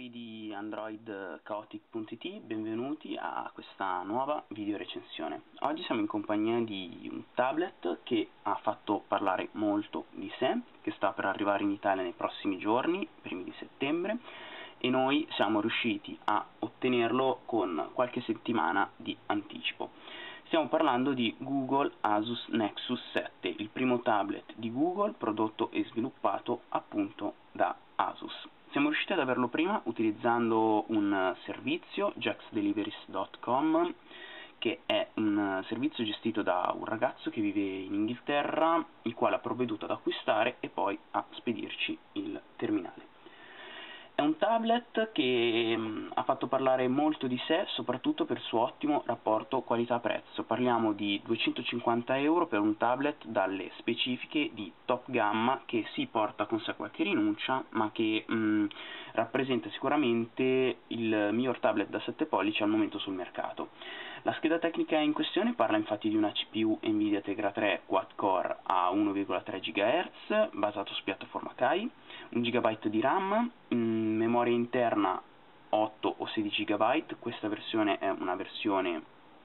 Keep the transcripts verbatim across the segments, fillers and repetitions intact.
ascoltatori di Android Chaotic punto it, benvenuti a questa nuova video recensione. Oggi siamo in compagnia di un tablet che ha fatto parlare molto di sé, che sta per arrivare in Italia nei prossimi giorni, primi di settembre, e noi siamo riusciti a ottenerlo con qualche settimana di anticipo. Stiamo parlando di Google Asus Nexus sette, il primo tablet di Google prodotto e sviluppato appunto da Asus. Siamo riusciti ad averlo prima utilizzando un servizio, jax deliveries punto com, che è un servizio gestito da un ragazzo che vive in Inghilterra, il quale ha provveduto ad acquistare e poi a spedirci il terminale. È un tablet che mh, ha fatto parlare molto di sé, soprattutto per il suo ottimo rapporto qualità-prezzo. Parliamo di duecentocinquanta euro per un tablet dalle specifiche di top gamma, che si porta con sé qualche rinuncia, ma che mh, rappresenta sicuramente il miglior tablet da sette pollici al momento sul mercato. La scheda tecnica in questione parla infatti di una C P U Nvidia Tegra tre quad-core a uno virgola tre gigahertz, basato su piattaforma Kai, un gigabyte di RAM, mh, memoria interna otto o sedici gigabyte. Questa versione è una versione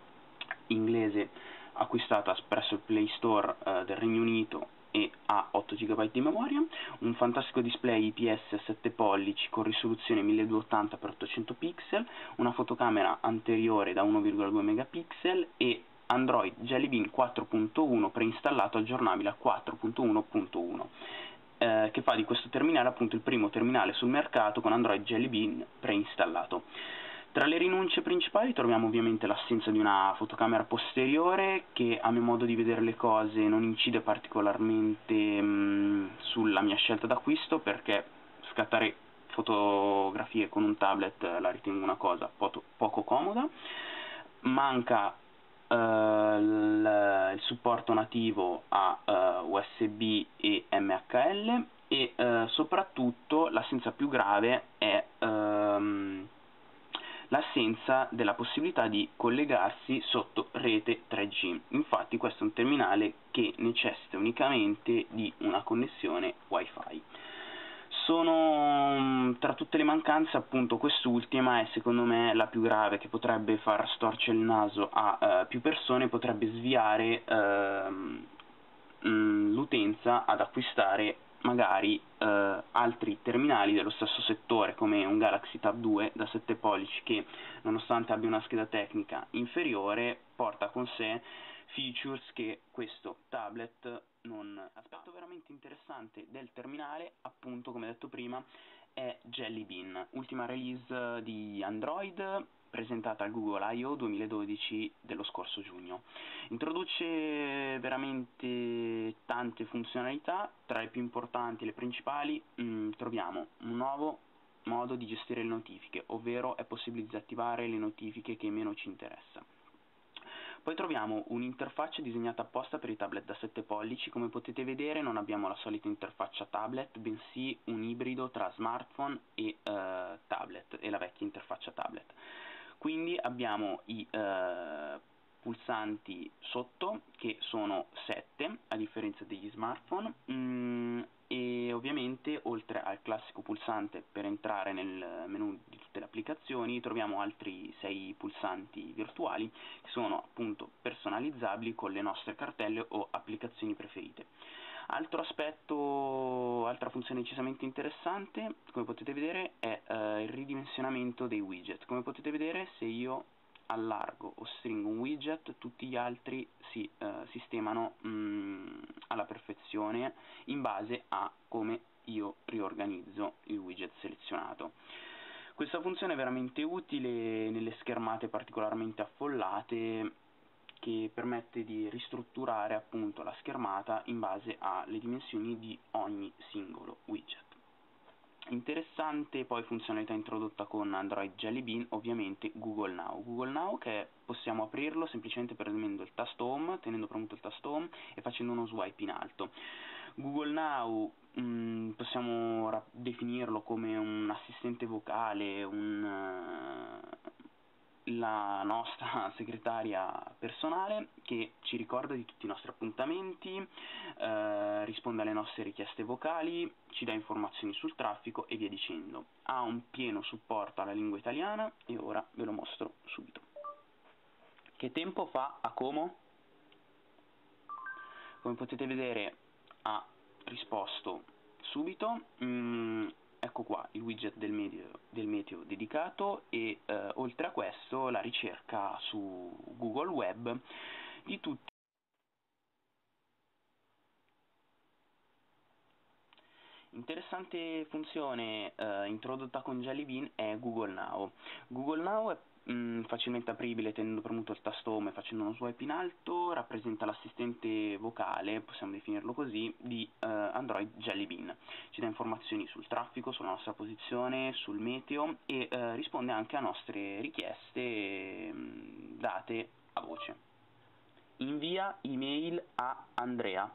inglese acquistata presso il Play Store eh, del Regno Unito e ha otto gigabyte di memoria, un fantastico display I P S a sette pollici con risoluzione milleduecentottanta per ottocento pixel, una fotocamera anteriore da uno virgola due megapixel e Android Jelly Bean quattro punto uno preinstallato, aggiornabile a quattro punto uno punto uno. Eh, che fa di questo terminale appunto il primo terminale sul mercato con Android Jelly Bean preinstallato. Tra le rinunce principali troviamo ovviamente l'assenza di una fotocamera posteriore, che a mio modo di vedere le cose non incide particolarmente mh, sulla mia scelta d'acquisto, perché scattare fotografie con un tablet la ritengo una cosa poco, poco comoda. Manca Uh, il, il supporto nativo a uh, U S B e M H L e uh, soprattutto l'assenza più grave è um, l'assenza della possibilità di collegarsi sotto rete tre G. Infatti questo è un terminale che necessita unicamente di una connessione Wi-Fi. Sono, tra tutte le mancanze, appunto quest'ultima è secondo me la più grave, che potrebbe far storcere il naso a uh, più persone, potrebbe sviare uh, l'utenza ad acquistare magari uh, altri terminali dello stesso settore, come un Galaxy Tab due da sette pollici, che nonostante abbia una scheda tecnica inferiore porta con sé features che questo tablet non ha. Aspetto veramente interessante del terminale, appunto come detto prima, è Jelly Bean, ultima release di Android presentata al Google I O duemiladodici dello scorso giugno. Introduce veramente tante funzionalità, tra le più importanti e le principali mh, troviamo un nuovo modo di gestire le notifiche, ovvero è possibile disattivare le notifiche che meno ci interessa. Poi troviamo un'interfaccia disegnata apposta per i tablet da sette pollici. Come potete vedere non abbiamo la solita interfaccia tablet, bensì un ibrido tra smartphone e eh, tablet, e la vecchia interfaccia tablet. Quindi abbiamo i eh, pulsanti sotto, che sono sette a differenza degli smartphone, mm, e ovviamente oltre al classico pulsante per entrare nel menu di tutte le applicazioni troviamo altri sei pulsanti virtuali, che sono appunto personalizzabili con le nostre cartelle o applicazioni preferite. Altro aspetto, altra funzione decisamente interessante, come potete vedere, è eh, il ridimensionamento dei widget. Come potete vedere, se io allargo o stringo un widget, tutti gli altri si eh, sistemano mh, alla perfezione in base a come io riorganizzo il widget selezionato. Questa funzione è veramente utile nelle schermate particolarmente affollate, che permette di ristrutturare appunto la schermata in base alle dimensioni di ogni singolo widget. Interessante poi funzionalità introdotta con Android Jelly Bean, ovviamente Google Now. Google Now, che possiamo aprirlo semplicemente premendo il tasto Home, tenendo premuto il tasto Home e facendo uno swipe in alto. Google Now mh, possiamo definirlo come un assistente vocale, un... Uh, la nostra segretaria personale che ci ricorda di tutti i nostri appuntamenti, eh, risponde alle nostre richieste vocali, ci dà informazioni sul traffico e via dicendo. Ha un pieno supporto alla lingua italiana e ora ve lo mostro subito. Che tempo fa a Como? Come potete vedere ha risposto subito. Mm, ecco qua il widget del meteo, del meteo dedicato e eh, oltre a questo la ricerca su Google Web di tutti. Interessante funzione eh, introdotta con Jelly Bean è Google Now. Google Now è mh, facilmente apribile tenendo premuto il tasto Home e facendo uno swipe in alto, rappresenta l'assistente vocale, possiamo definirlo così, di eh, Android Jelly Bean. Ci dà informazioni sul traffico, sulla nostra posizione, sul meteo e eh, risponde anche a nostre richieste mh, date a voce. Invia email a Andrea.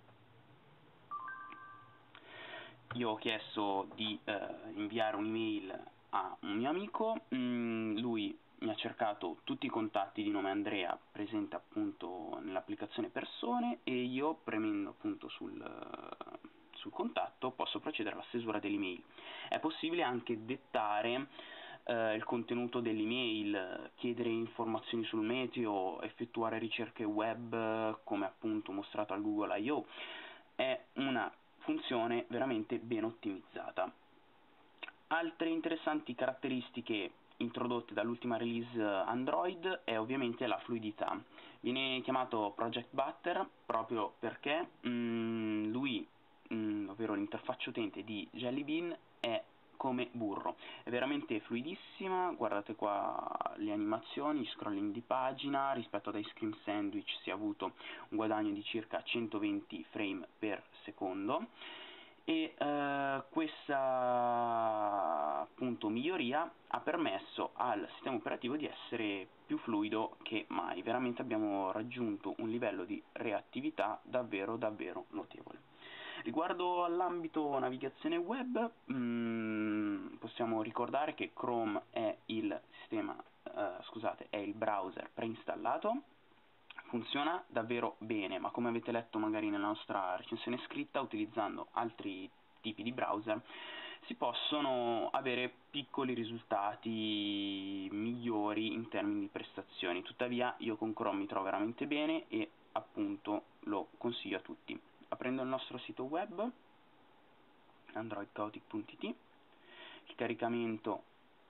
Io ho chiesto di eh, inviare un'email a un mio amico, mm, lui mi ha cercato tutti i contatti di nome Andrea presenti appunto nell'applicazione persone e io premendo appunto sul, sul contatto posso procedere alla stesura dell'email. È possibile anche dettare eh, il contenuto dell'email, chiedere informazioni sul meteo, effettuare ricerche web come appunto mostrato al Google I O. È una funzione veramente ben ottimizzata. Altre interessanti caratteristiche introdotte dall'ultima release Android è ovviamente la fluidità. Viene chiamato Project Butter proprio perché mm, lui, mm, ovvero l'interfaccia utente di Jelly Bean, è come burro, è veramente fluidissima. Guardate qua le animazioni, scrolling di pagina, rispetto ad Ice Cream Sandwich si è avuto un guadagno di circa centoventi frame per secondo e eh, questa appunto miglioria ha permesso al sistema operativo di essere più fluido che mai. Veramente abbiamo raggiunto un livello di reattività davvero davvero notevole. Riguardo all'ambito navigazione web, mh, possiamo ricordare che Chrome è il sistema, eh, scusate, è il browser preinstallato, funziona davvero bene, ma come avete letto magari nella nostra recensione scritta, utilizzando altri tipi di browser si possono avere piccoli risultati migliori in termini di prestazioni. Tuttavia io con Chrome mi trovo veramente bene e appunto lo consiglio a tutti. Aprendo il nostro sito web android chaotic punto it, il caricamento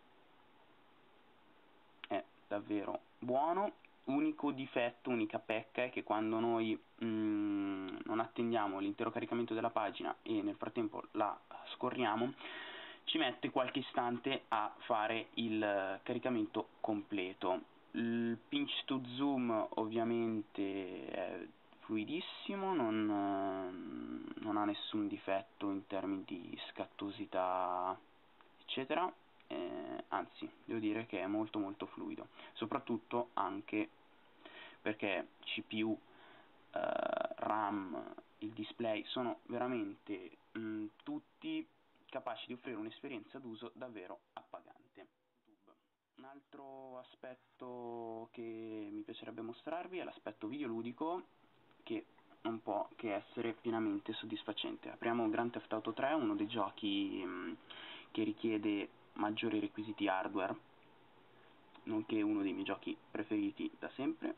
è davvero buono. Unico difetto, unica pecca è che quando noi mm, non attendiamo l'intero caricamento della pagina e nel frattempo la scorriamo, ci mette qualche istante a fare il caricamento completo. Il pinch to zoom ovviamente è fluidissimo, non, non ha nessun difetto in termini di scattosità eccetera, eh, anzi devo dire che è molto molto fluido, soprattutto anche perché C P U, eh, RAM, il display sono veramente mh, tutti capaci di offrire un'esperienza d'uso davvero appagante. Un altro aspetto che mi piacerebbe mostrarvi è l'aspetto videoludico, che non può che essere pienamente soddisfacente. Apriamo Grand Theft Auto tre, uno dei giochi mh, che richiede maggiori requisiti hardware, nonché uno dei miei giochi preferiti da sempre.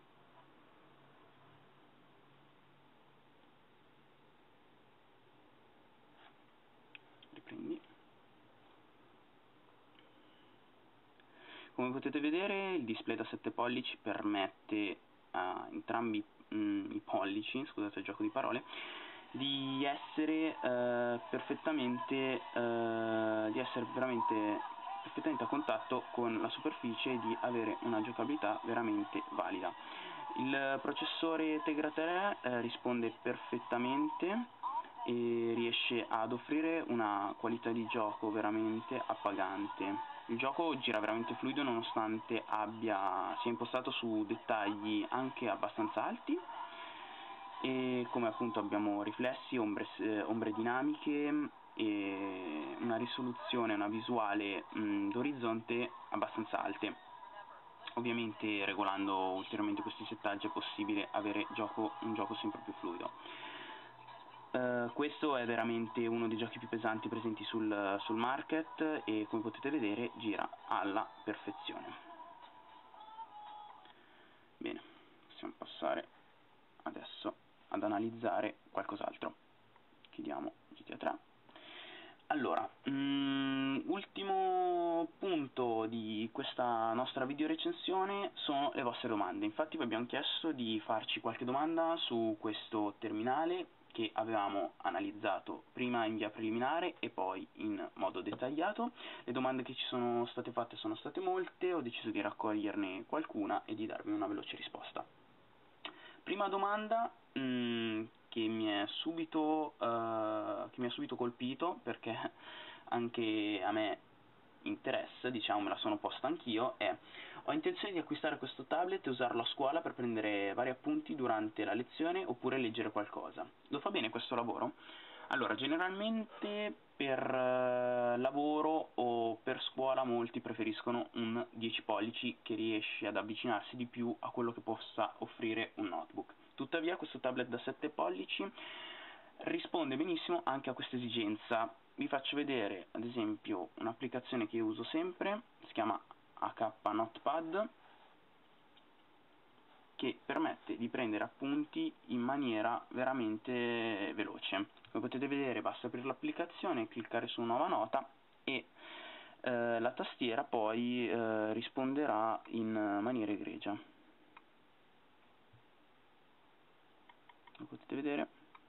Riprendi. Come potete vedere il display da sette pollici permette a entrambi mh, i pollici, scusate il gioco di parole, di essere eh, perfettamente eh, di essere veramente perfettamente a contatto con la superficie e di avere una giocabilità veramente valida. Il processore Tegra tre eh, risponde perfettamente e riesce ad offrire una qualità di gioco veramente appagante. Il gioco gira veramente fluido nonostante abbia sia impostato su dettagli anche abbastanza alti, e come appunto abbiamo riflessi, ombre, eh, ombre dinamiche e una risoluzione, una visuale d'orizzonte abbastanza alte. ovviamente regolando ulteriormente questi settaggi è possibile avere gioco, un gioco sempre più fluido. Uh, questo è veramente uno dei giochi più pesanti presenti sul, sul market e come potete vedere gira alla perfezione. Bene, possiamo passare adesso ad analizzare qualcos'altro. Chiudiamo G T A tre. Allora, um, ultimo punto di questa nostra video recensione sono le vostre domande. Infatti vi abbiamo chiesto di farci qualche domanda su questo terminale che avevamo analizzato prima in via preliminare e poi in modo dettagliato. Le domande che ci sono state fatte sono state molte, ho deciso di raccoglierne qualcuna e di darvi una veloce risposta. Prima domanda mh, che mi è subito, uh, che mi ha subito colpito, perché anche a me interessa, diciamo, me la sono posta anch'io, è: ho intenzione di acquistare questo tablet e usarlo a scuola per prendere vari appunti durante la lezione oppure leggere qualcosa. Lo fa bene questo lavoro? Allora, generalmente per uh, lavoro o per scuola molti preferiscono un dieci pollici che riesce ad avvicinarsi di più a quello che possa offrire un notebook. Tuttavia questo tablet da sette pollici risponde benissimo anche a questa esigenza. Vi faccio vedere ad esempio un'applicazione che io uso sempre, si chiama A K Notepad, che permette di prendere appunti in maniera veramente veloce. Come potete vedere basta aprire l'applicazione, cliccare su nuova nota e eh, la tastiera poi eh, risponderà in maniera egregia. Come potete vedere,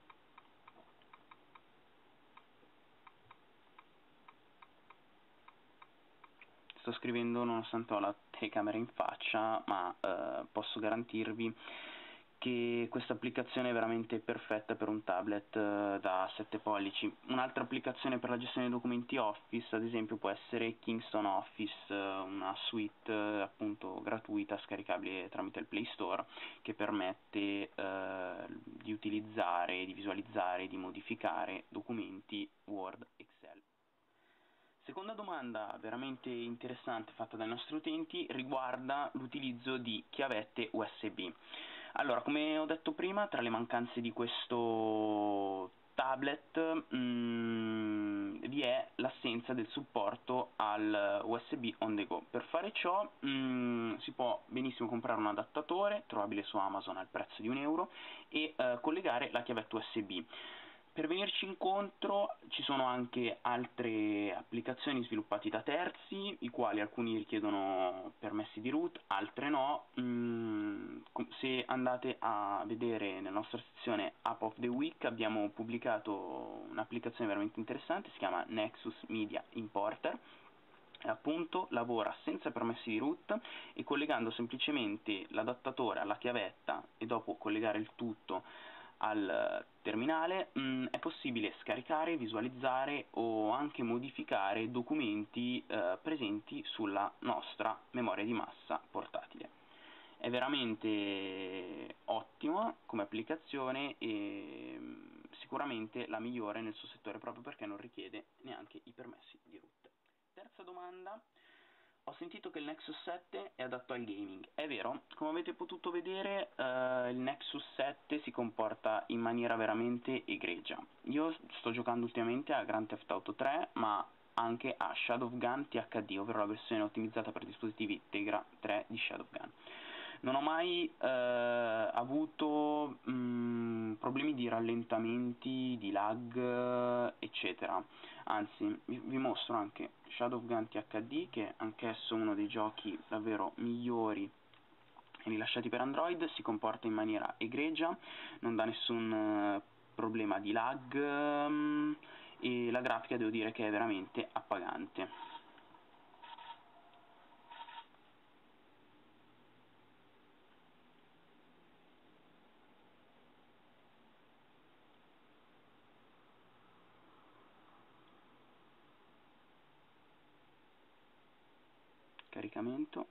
sto scrivendo nonostante ho la telecamera in faccia, ma eh, posso garantirvi che questa applicazione è veramente perfetta per un tablet eh, da sette pollici. Un'altra applicazione per la gestione dei documenti Office, ad esempio, può essere Kingston Office, eh, una suite eh, appunto gratuita scaricabile tramite il Play Store, che permette eh, di utilizzare, di visualizzare, di modificare documenti Word, Excel. Seconda domanda veramente interessante fatta dai nostri utenti riguarda l'utilizzo di chiavette U S B. Allora, come ho detto prima, tra le mancanze di questo tablet mh, vi è l'assenza del supporto al U S B on the go. Per fare ciò mh, si può benissimo comprare un adattatore, trovabile su Amazon al prezzo di un euro, e eh, collegare la chiavetta U S B. Per venirci incontro ci sono anche altre applicazioni sviluppate da terzi, i quali alcuni richiedono permessi di root, altre no. Mm, se andate a vedere nella nostra sezione App of the Week abbiamo pubblicato un'applicazione veramente interessante, si chiama Nexus Media Importer. Appunto lavora senza permessi di root e collegando semplicemente l'adattatore alla chiavetta e dopo collegare il tutto al terminale mh, è possibile scaricare, visualizzare o anche modificare documenti eh, presenti sulla nostra memoria di massa portatile. È veramente ottima come applicazione e mh, sicuramente la migliore nel suo settore proprio perché non richiede neanche i permessi di root. Terza domanda: ho sentito che il Nexus sette è adatto al gaming. È vero, come avete potuto vedere eh, il Nexus sette si comporta in maniera veramente egregia. Io sto giocando ultimamente a Grand Theft Auto tre, ma anche a Shadowgun T H D, ovvero la versione ottimizzata per dispositivi Tegra tre di Shadowgun. Non ho mai eh, avuto mh, problemi di rallentamenti, di lag, eccetera. Anzi, vi, vi mostro anche Shadowgun T H D, che è anch'esso uno dei giochi davvero migliori rilasciati per Android. Si comporta in maniera egregia, non dà nessun uh, problema di lag um, e la grafica devo dire che è veramente appagante. Caricamento.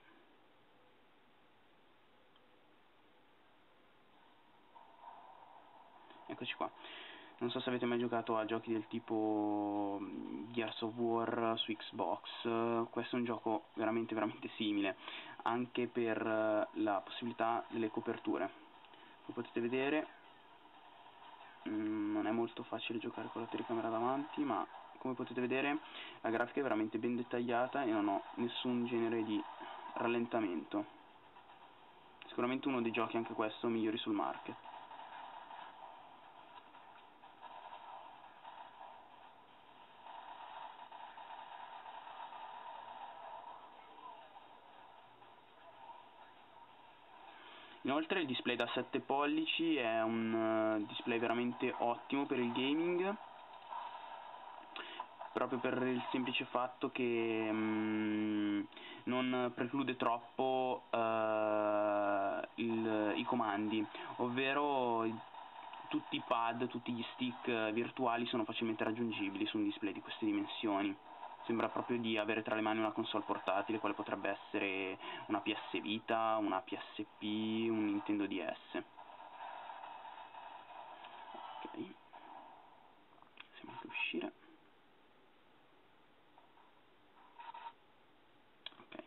Eccoci qua. Non so se avete mai giocato a giochi del tipo Gears of War su Xbox, questo è un gioco veramente veramente simile, anche per la possibilità delle coperture. Come potete vedere non è molto facile giocare con la telecamera davanti, ma come potete vedere la grafica è veramente ben dettagliata e non ho nessun genere di rallentamento. Sicuramente uno dei giochi, anche questo, migliori sul market. Inoltre il display da sette pollici è un uh, display veramente ottimo per il gaming, proprio per il semplice fatto che um, non preclude troppo uh, il, i comandi, ovvero tutti i pad, tutti gli stick virtuali sono facilmente raggiungibili su un display di queste dimensioni. Sembra proprio di avere tra le mani una console portatile, quale potrebbe essere una P S Vita, una P S P, un Nintendo D S. Ok, possiamo anche uscire. Ok,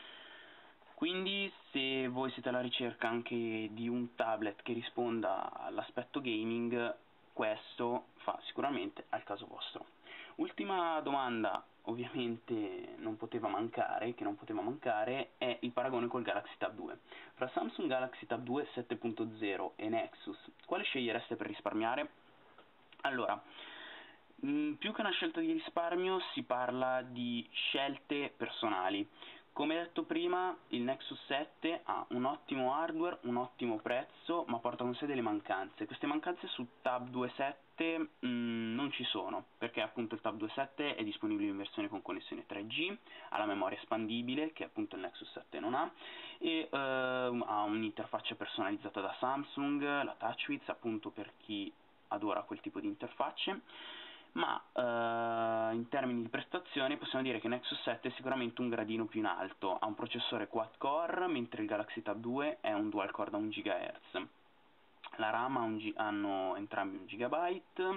quindi se voi siete alla ricerca anche di un tablet che risponda all'aspetto gaming, questo fa sicuramente al caso vostro. Ultima domanda, ovviamente non poteva mancare, che non poteva mancare, è il paragone col Galaxy Tab due. Fra Samsung Galaxy Tab due sette punto zero e Nexus, quale scegliereste per risparmiare? Allora, mh, più che una scelta di risparmio si parla di scelte personali. Come detto prima, il Nexus sette ha un ottimo hardware, un ottimo prezzo, ma porta con sé delle mancanze. Queste mancanze su Tab due punto sette mh, non ci sono, perché appunto il Tab due punto sette è disponibile in versione con connessione tre G, ha la memoria espandibile, che appunto il Nexus sette non ha, e eh, ha un'interfaccia personalizzata da Samsung, la TouchWiz, appunto per chi adora quel tipo di interfacce. Ma eh, in termini di prestazioni possiamo dire che Nexus sette è sicuramente un gradino più in alto, ha un processore quad core, mentre il Galaxy Tab due è un dual core da un gigahertz. La RAM ha un gi hanno entrambi un gigabyte,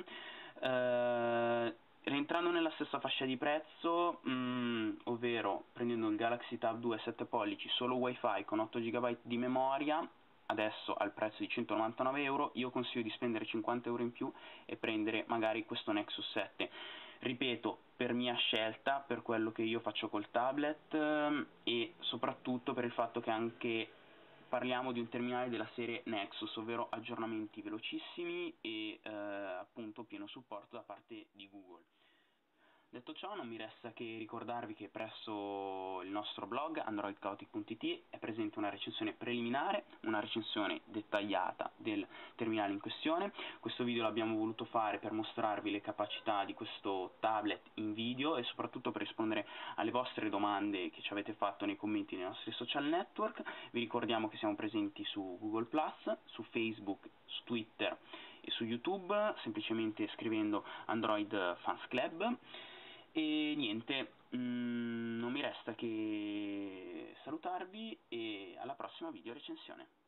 eh, rientrando nella stessa fascia di prezzo, mh, ovvero prendendo il Galaxy Tab due sette pollici solo Wi-Fi con otto gigabyte di memoria, adesso al prezzo di centonovantanove euro, io consiglio di spendere cinquanta euro in più e prendere magari questo Nexus sette. Ripeto, per mia scelta, per quello che io faccio col tablet ehm, e soprattutto per il fatto che anche parliamo di un terminale della serie Nexus, ovvero aggiornamenti velocissimi e eh, appunto pieno supporto da parte di Google. Detto ciò, non mi resta che ricordarvi che presso il nostro blog android chaotic punto it è presente una recensione preliminare, una recensione dettagliata del terminale in questione. Questo video l'abbiamo voluto fare per mostrarvi le capacità di questo tablet in video e soprattutto per rispondere alle vostre domande che ci avete fatto nei commenti dei nostri social network. Vi ricordiamo che siamo presenti su Google plus, su Facebook, su Twitter e su YouTube, semplicemente scrivendo Android Fans Club. E niente, mh, non mi resta che salutarvi e alla prossima video recensione.